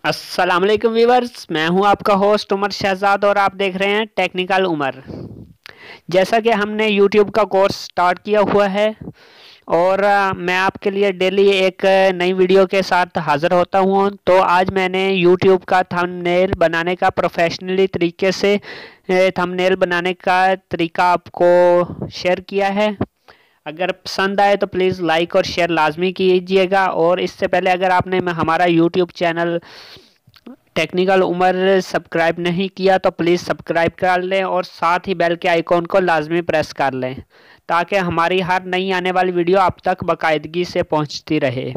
अस्सलाम वालेकुम व्यूवर्स, मैं हूं आपका होस्ट उमर शहजाद और आप देख रहे हैं टेक्निकल उमर। जैसा कि हमने यूट्यूब का कोर्स स्टार्ट किया हुआ है और मैं आपके लिए डेली एक नई वीडियो के साथ हाज़िर होता हूं। तो आज मैंने यूट्यूब का थंबनेल बनाने का प्रोफेशनली तरीके से थंबनेल बनाने का तरीका आपको शेयर किया है। अगर पसंद आए तो प्लीज़ लाइक और शेयर लाजमी कीजिएगा। और इससे पहले अगर आपने हमारा YouTube channel technical Umar subscribe नहीं किया तो प्लीज़ सब्सक्राइब कर लें और साथ ही बेल के आइकॉन को लाजमी प्रेस कर लें ताकि हमारी हर नई आने वाली वीडियो आप तक बाकायदगी से पहुंचती रहे।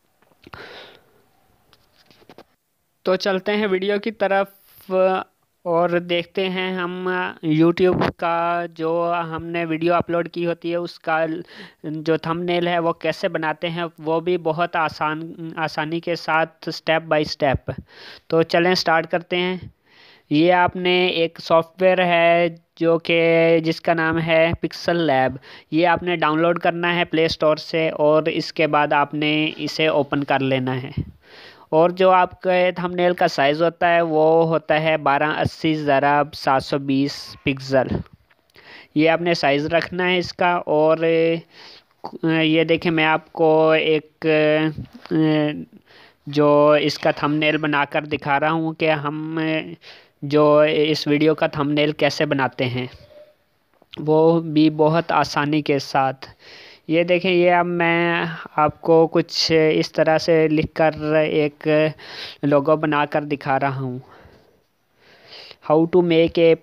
तो चलते हैं वीडियो की तरफ और देखते हैं हम यूट्यूब का जो हमने वीडियो अपलोड की होती है उसका जो थंबनेल है वो कैसे बनाते हैं, वो भी बहुत आसानी के साथ स्टेप बाय स्टेप। तो चलें स्टार्ट करते हैं। ये आपने एक सॉफ्टवेयर है जो कि जिसका नाम है पिक्सल लैब। ये आपने डाउनलोड करना है प्ले स्टोर से और इसके बाद आपने इसे ओपन कर लेना है। और जो आपके थंबनेल का साइज़ होता है वो होता है 1280 ज़रा 720 पिक्सल। ये आपने साइज़ रखना है इसका। और ये देखें, मैं आपको एक जो इसका थंबनेल बनाकर दिखा रहा हूँ कि हम जो इस वीडियो का थंबनेल कैसे बनाते हैं, वो भी बहुत आसानी के साथ। ये देखें, ये अब मैं आपको कुछ इस तरह से लिखकर एक लोगो बनाकर दिखा रहा हूँ। How to make a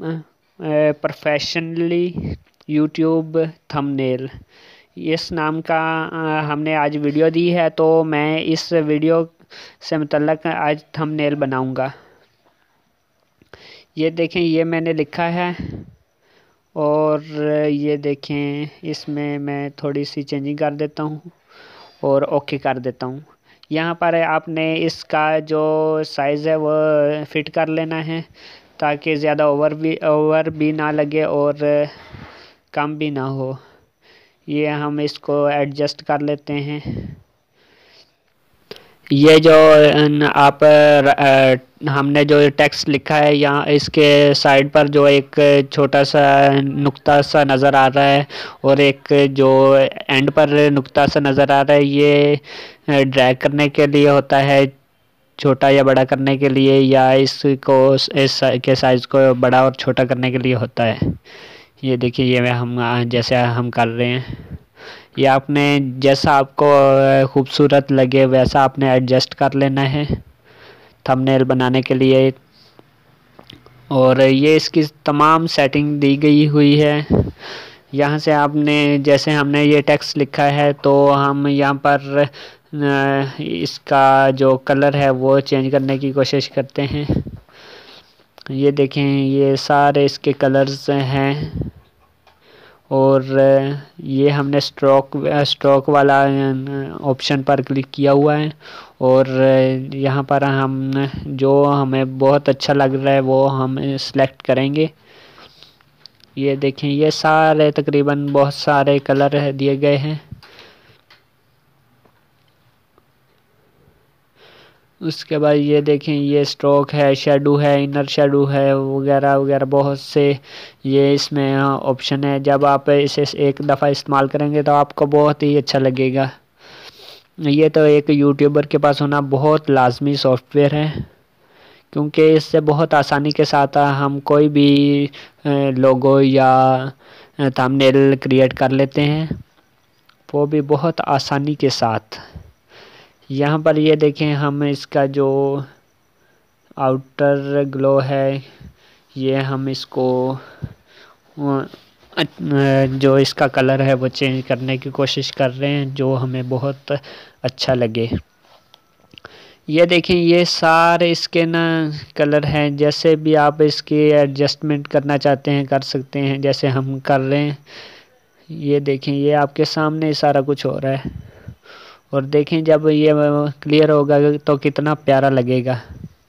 professionally YouTube thumbnail, इस नाम का हमने आज वीडियो दी है। तो मैं इस वीडियो से मुतल्लक आज थंबनेल बनाऊंगा। ये देखें, ये मैंने लिखा है और ये देखें इसमें मैं थोड़ी सी चेंजिंग कर देता हूँ और ओके कर देता हूँ। यहाँ पर आपने इसका जो साइज़ है वो फिट कर लेना है ताकि ज़्यादा ओवर भी ना लगे और कम भी ना हो। ये हम इसको एडजस्ट कर लेते हैं। ये जो हमने जो टेक्स्ट लिखा है यहाँ इसके साइड पर जो एक छोटा सा नुक्ता सा नज़र आ रहा है और एक जो एंड पर नुक्ता सा नज़र आ रहा है, ये ड्रैग करने के लिए होता है, छोटा या बड़ा करने के लिए, या इसको इस के साइज़ को बड़ा और छोटा करने के लिए होता है। ये देखिए, ये हम जैसे हम कर रहे हैं, ये आपने जैसा आपको खूबसूरत लगे वैसा आपने एडजस्ट कर लेना है थंबनेल बनाने के लिए। और ये इसकी तमाम सेटिंग दी गई हुई है। यहाँ से आपने जैसे हमने ये टेक्स्ट लिखा है तो हम यहाँ पर इसका जो कलर है वो चेंज करने की कोशिश करते हैं। ये देखें, ये सारे इसके कलर्स हैं और ये हमने स्ट्रोक वाला ऑप्शन पर क्लिक किया हुआ है और यहाँ पर हम जो हमें बहुत अच्छा लग रहा है वो हम सेलेक्ट करेंगे। ये देखें, ये सारे तकरीबन बहुत सारे कलर दिए गए हैं। उसके बाद ये देखें, ये स्ट्रोक है, शेडो है, इनर शेडो है, वगैरह वगैरह बहुत से ये इसमें ऑप्शन है। जब आप इसे एक दफ़ा इस्तेमाल करेंगे तो आपको बहुत ही अच्छा लगेगा। ये तो एक यूट्यूबर के पास होना बहुत लाजमी सॉफ्टवेयर है क्योंकि इससे बहुत आसानी के साथ हम कोई भी लोगो या थंबनेल क्रिएट कर लेते हैं, वो भी बहुत आसानी के साथ। यहाँ पर ये देखें, हम इसका जो आउटर ग्लो है ये हम इसको जो इसका कलर है वो चेंज करने की कोशिश कर रहे हैं जो हमें बहुत अच्छा लगे। ये देखें, ये सारे इसके ना कलर हैं, जैसे भी आप इसकी एडजस्टमेंट करना चाहते हैं कर सकते हैं जैसे हम कर रहे हैं। ये देखें, ये आपके सामने ही सारा कुछ हो रहा है और देखें जब ये क्लियर होगा तो कितना प्यारा लगेगा।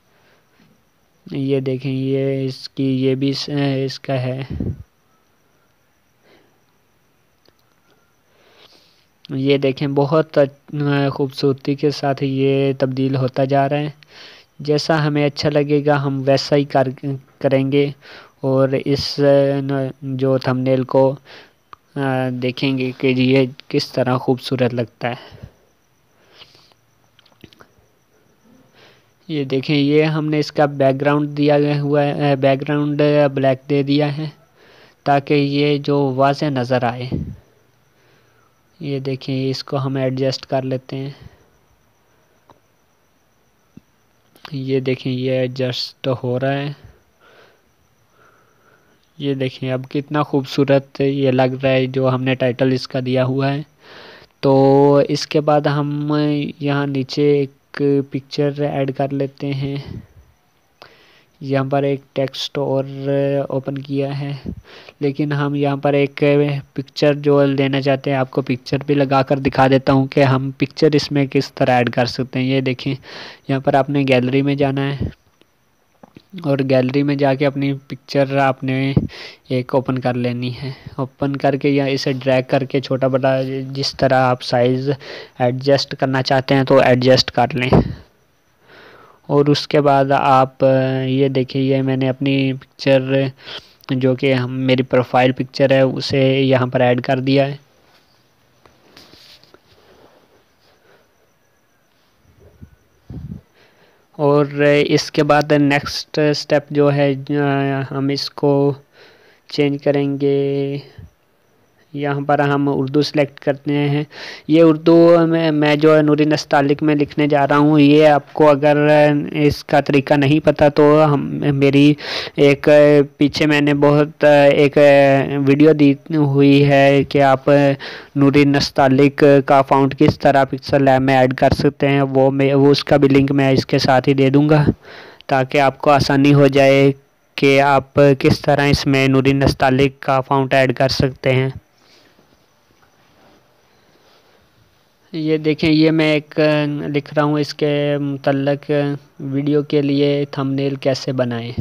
ये देखें, ये इसकी ये भी इसका है। ये देखें, बहुत खूबसूरती के साथ ये तब्दील होता जा रहा है। जैसा हमें अच्छा लगेगा हम वैसा ही करेंगे और इस जो थंबनेल को देखेंगे कि ये किस तरह खूबसूरत लगता है। ये देखें, ये हमने इसका बैकग्राउंड दिया हुआ है, बैकग्राउंड ब्लैक दे दिया है ताकि ये जो वाज़ेह नज़र आए। ये देखें, इसको हम एडजस्ट कर लेते हैं। ये देखें, ये एडजस्ट हो रहा है। ये देखें अब कितना खूबसूरत ये लग रहा है जो हमने टाइटल इसका दिया हुआ है। तो इसके बाद हम यहाँ नीचे एक पिक्चर ऐड कर लेते हैं। यहाँ पर एक टेक्स्ट और ओपन किया है, लेकिन हम यहाँ पर एक पिक्चर जो लेना चाहते हैं, आपको पिक्चर भी लगा कर दिखा देता हूँ कि हम पिक्चर इसमें किस तरह ऐड कर सकते हैं। ये देखें, यहाँ पर आपने गैलरी में जाना है और गैलरी में जाके अपनी पिक्चर आपने एक ओपन कर लेनी है। ओपन करके या इसे ड्रैग करके छोटा बड़ा जिस तरह आप साइज़ एडजस्ट करना चाहते हैं तो एडजस्ट कर लें। और उसके बाद आप ये देखिए, ये मैंने अपनी पिक्चर जो कि हम मेरी प्रोफाइल पिक्चर है उसे यहाँ पर ऐड कर दिया है। और इसके बाद नेक्स्ट स्टेप जो है हम इसको चेंज करेंगे। यहाँ पर हम उर्दू सेलेक्ट करते हैं। ये उर्दू में मैं जो है नूरी नस्तालिक में लिखने जा रहा हूँ। ये आपको अगर इसका तरीका नहीं पता तो हम मेरी एक पीछे मैंने बहुत एक वीडियो दी हुई है कि आप नूरी नस्तालिक का फ़ॉन्ट किस तरह पिक्सल लैब में ऐड कर सकते हैं। वो उसका भी लिंक मैं इसके साथ ही दे दूँगा ताकि आपको आसानी हो जाए कि आप किस तरह इसमें नूरी नस्तालिक का फ़ॉन्ट ऐड कर सकते हैं। ये देखें, ये मैं एक लिख रहा हूँ इसके मुतल्लक वीडियो के लिए थंबनेल कैसे बनाएं।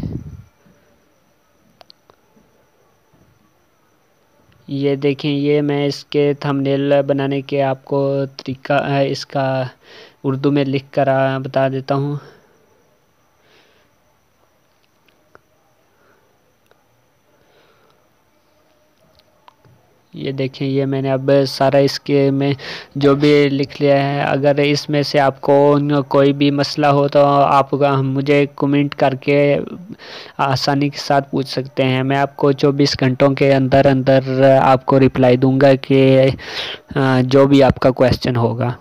ये देखें, ये मैं इसके थंबनेल बनाने के आपको तरीका इसका उर्दू में लिख कर बता देता हूँ। ये देखें, ये मैंने अब सारा इसके में जो भी लिख लिया है। अगर इसमें से आपको कोई भी मसला हो तो आप मुझे कमेंट करके आसानी के साथ पूछ सकते हैं। मैं आपको 24 घंटों के अंदर अंदर आपको रिप्लाई दूंगा कि जो भी आपका क्वेश्चन होगा।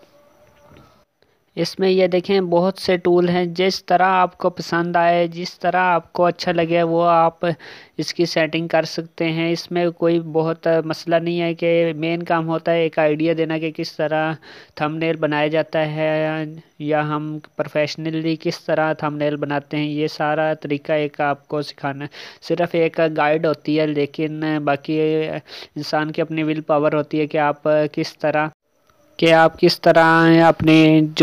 इसमें ये देखें बहुत से टूल हैं, जिस तरह आपको पसंद आए, जिस तरह आपको अच्छा लगे वो आप इसकी सेटिंग कर सकते हैं। इसमें कोई बहुत मसला नहीं है कि मेन काम होता है एक आइडिया देना कि किस तरह थंबनेल बनाया जाता है या हम प्रोफेशनली किस तरह थंबनेल बनाते हैं। ये सारा तरीका एक आपको सिखाना, सिर्फ एक गाइड होती है, लेकिन बाकी इंसान की अपनी विल पावर होती है कि आप किस तरह अपने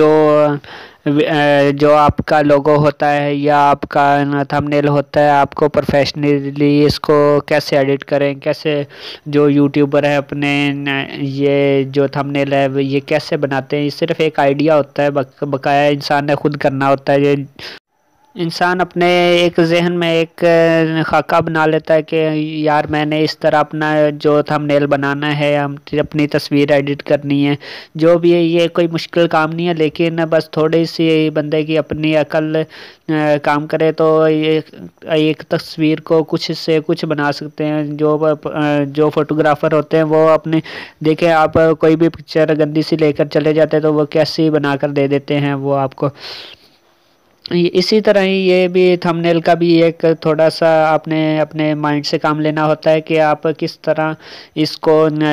जो आपका लोगो होता है या आपका थंबनेल होता है, आपको प्रोफेशनली इसको कैसे एडिट करें, कैसे जो यूट्यूबर है अपने ये जो थंबनेल है ये कैसे बनाते हैं। ये सिर्फ एक आइडिया होता है, बकाया इंसान ने खुद करना होता है। ये इंसान अपने एक ज़हन में एक खाका बना लेता है कि यार मैंने इस तरह अपना जो थंबनेल बनाना है, हम अपनी तस्वीर एडिट करनी है। जो भी है ये कोई मुश्किल काम नहीं है, लेकिन बस थोड़ी सी बंदे की अपनी अकल काम करे तो ये एक तस्वीर को कुछ से कुछ बना सकते हैं। जो फोटोग्राफ़र होते हैं वो अपने देखें, आप कोई भी पिक्चर गंदी सी लेकर चले जाते हैं तो वो कैसी बना कर दे देते हैं वो आपको। इसी तरह ही ये भी थंबनेल का भी एक थोड़ा सा आपने अपने माइंड से काम लेना होता है कि आप किस तरह इसको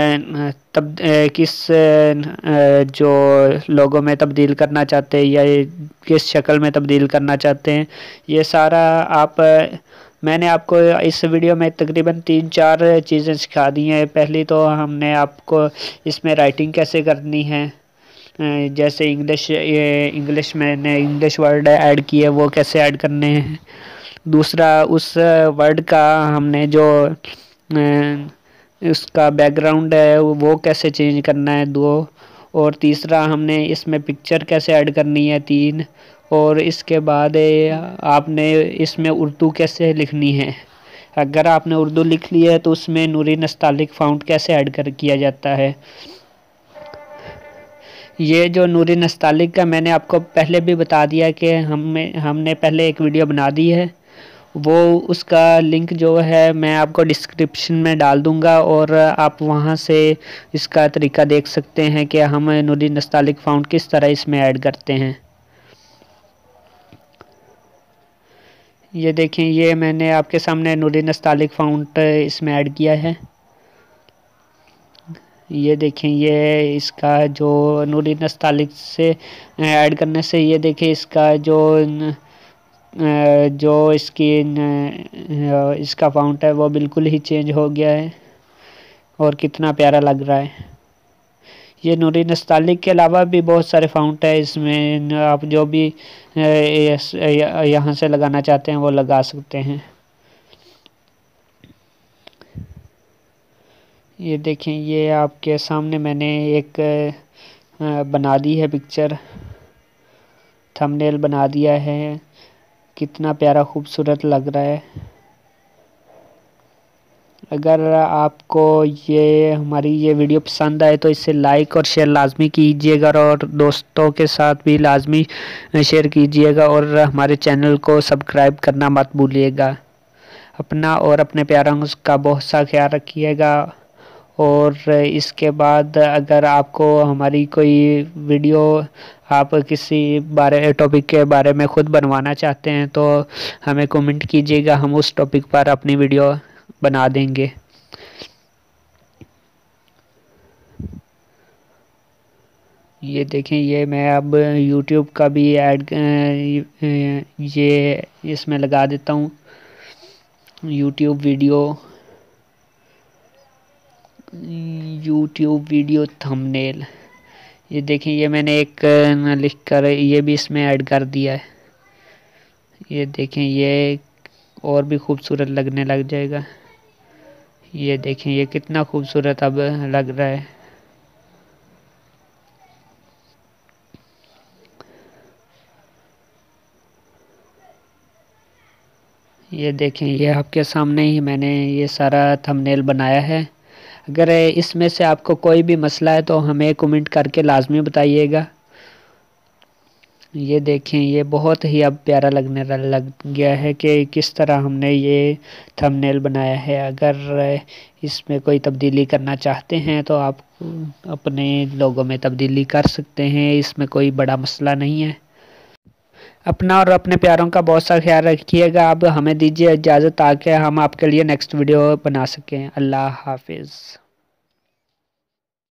जो लोगों में तब्दील करना चाहते हैं या किस शक्ल में तब्दील करना चाहते हैं। ये सारा मैंने आपको इस वीडियो में तकरीबन 3-4 चीज़ें सिखा दी हैं। पहली तो हमने आपको इसमें राइटिंग कैसे करनी है, जैसे इंग्लिश मैंने इंग्लिश वर्ड ऐड किए वो कैसे ऐड करने हैं। दूसरा, उस वर्ड का हमने जो उसका बैकग्राउंड है वो कैसे चेंज करना है, 2। और तीसरा, हमने इसमें पिक्चर कैसे ऐड करनी है, 3। और इसके बाद आपने इसमें उर्दू कैसे लिखनी है। अगर आपने उर्दू लिख ली है तो उसमें नूरी नस्तालिक फ़ॉन्ट कैसे ऐड कर किया जाता है। ये जो नूरी नस्तालिक का मैंने आपको पहले भी बता दिया कि हमने पहले एक वीडियो बना दी है, वो उसका लिंक जो है मैं आपको डिस्क्रिप्शन में डाल दूंगा और आप वहां से इसका तरीका देख सकते हैं कि हम नूरी नस्तालिक फ़ॉन्ट किस तरह इसमें ऐड करते हैं। ये देखें, ये मैंने आपके सामने नूरी नस्तालिक फ़ॉन्ट इसमें ऐड किया है। ये देखें, ये इसका जो नूरी नस्तालिक से ऐड करने से ये देखें इसका जो इसकी इसका फ़ॉन्ट है वो बिल्कुल ही चेंज हो गया है और कितना प्यारा लग रहा है। ये नूरी नस्तालिक के अलावा भी बहुत सारे फ़ॉन्ट है इसमें, आप जो भी यहाँ से लगाना चाहते हैं वो लगा सकते हैं। ये देखें, ये आपके सामने मैंने एक बना दी है पिक्चर, थंबनेल बना दिया है, कितना प्यारा खूबसूरत लग रहा है। अगर आपको ये हमारी ये वीडियो पसंद आए तो इसे लाइक और शेयर लाजमी कीजिएगा और दोस्तों के साथ भी लाजमी शेयर कीजिएगा और हमारे चैनल को सब्सक्राइब करना मत भूलिएगा। अपना और अपने प्यारों का बहुत सा ख्याल रखिएगा। और इसके बाद अगर आपको हमारी कोई वीडियो आप किसी टॉपिक के बारे में ख़ुद बनवाना चाहते हैं तो हमें कमेंट कीजिएगा, हम उस टॉपिक पर अपनी वीडियो बना देंगे। ये देखें, ये मैं अब YouTube का भी ऐड ये इसमें लगा देता हूँ, YouTube वीडियो थंबनेल। ये देखें, ये मैंने एक लिख कर ये भी इसमें ऐड कर दिया है। ये देखें, ये और भी खूबसूरत लगने लग जाएगा। ये देखें, ये कितना खूबसूरत अब लग रहा है। ये देखें, ये आपके सामने ही मैंने ये सारा थंबनेल बनाया है। अगर इसमें से आपको कोई भी मसला है तो हमें कमेंट करके लाजमी बताइएगा। ये देखें, ये बहुत ही अब प्यारा लगने लग गया है कि किस तरह हमने ये थंबनेल बनाया है। अगर इसमें कोई तब्दीली करना चाहते हैं तो आप अपने लोगों में तब्दीली कर सकते हैं, इसमें कोई बड़ा मसला नहीं है। अपना और अपने प्यारों का बहुत सा ख्याल रखिएगा। अब हमें दीजिए इजाज़त ताकि हम आपके लिए नेक्स्ट वीडियो बना सकें। अल्लाह हाफिज़।